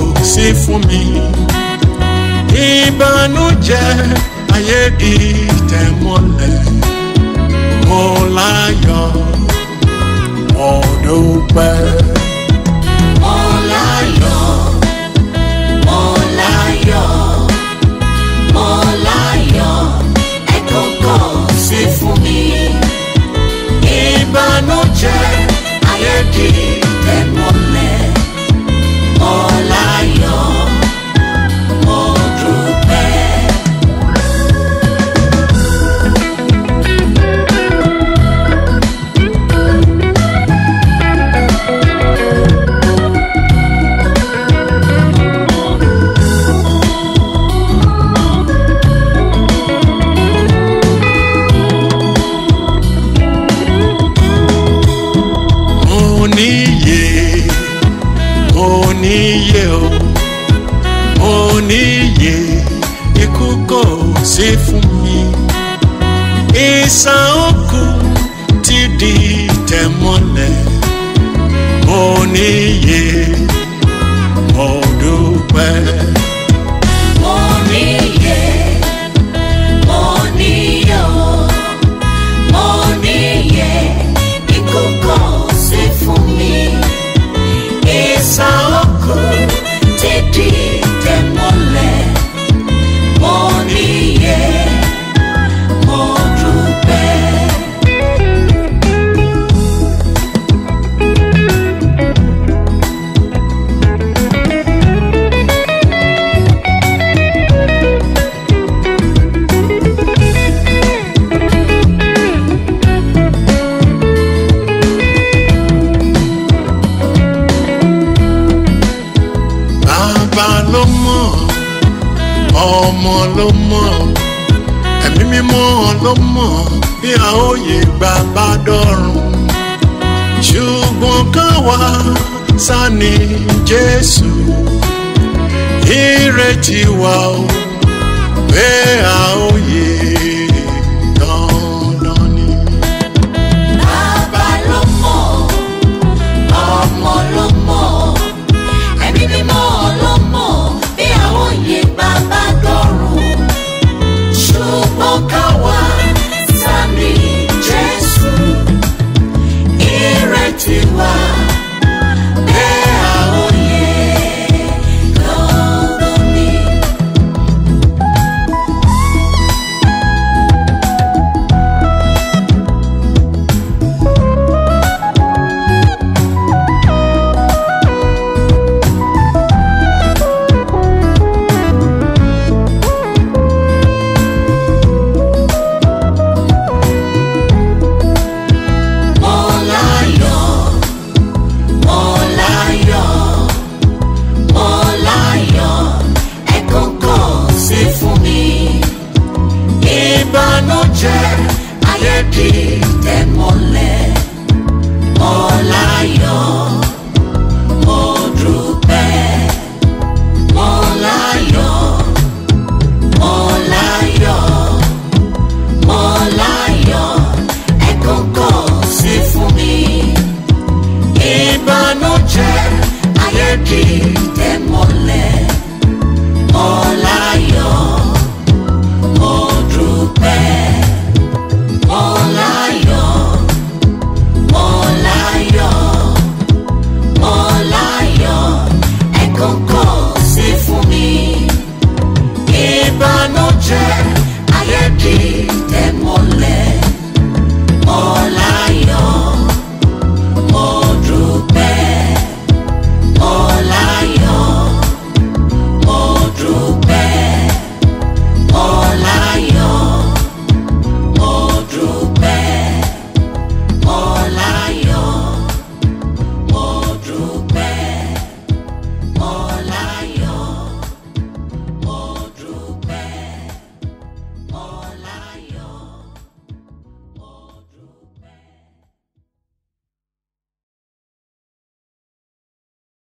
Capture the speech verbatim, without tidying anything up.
sí fún mi. Ìbànújẹ́ ayé di tẹ̀mọ́lẹ̀. Mo láyọ̀, mo dúpẹ́. Mo láyọ̀, mo láyọ̀, mo láyọ̀, ẹ kọ́kọ́ sí fún mi. Ìbànújẹ́ ayé di tẹ̀mọ́lẹ̀. Mo láyọ̀, mo dúpẹ́. Oníyè o, oníyè, ikú kò sí fún mi. Ìsàn òkú ti di tẹ̀mọ́lẹ̀. Oníyè, mo dúpẹ́. Mo níyè, mo níyè o, mo níyè, ikú kò sí fún mi. Ìsàn òkú ti di tẹ̀mọ́lẹ̀. Mo níyè, mo dúpẹ́. Bàbá ló mọ̀, ọmọ ló mọ̀, ẹ̀mí mímọ́ ló mọ̀ bí a ó yè gbà bá dọ̀run. Ṣùgbọ́n ká wá sani Jésù, ìrètí wa o pé